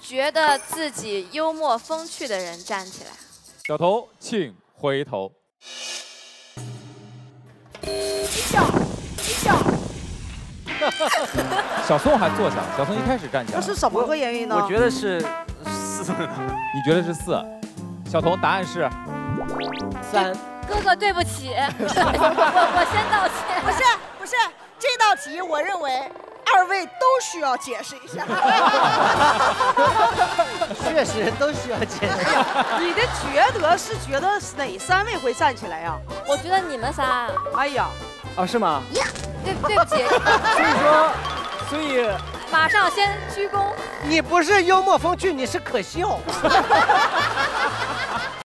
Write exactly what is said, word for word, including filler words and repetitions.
觉得自己幽默风趣的人站起来。 小童，请回头。 一笑，一笑。 小宋还坐下，小宋一开始站起来。 那是什么个原因呢？ 我觉得是四。 你觉得是四？小童，答案是三。 哥哥，对不起，我我先道歉。 不是不是，这道题我认为二位都需要解释一下。 确实都需要解释。 你的觉得是觉得哪三位会站起来呀？ 我觉得你们仨。 哎呀， 哦，是吗？ 对对不起。 所以说，所以马上先鞠躬。 你不是幽默风趣，你是可笑。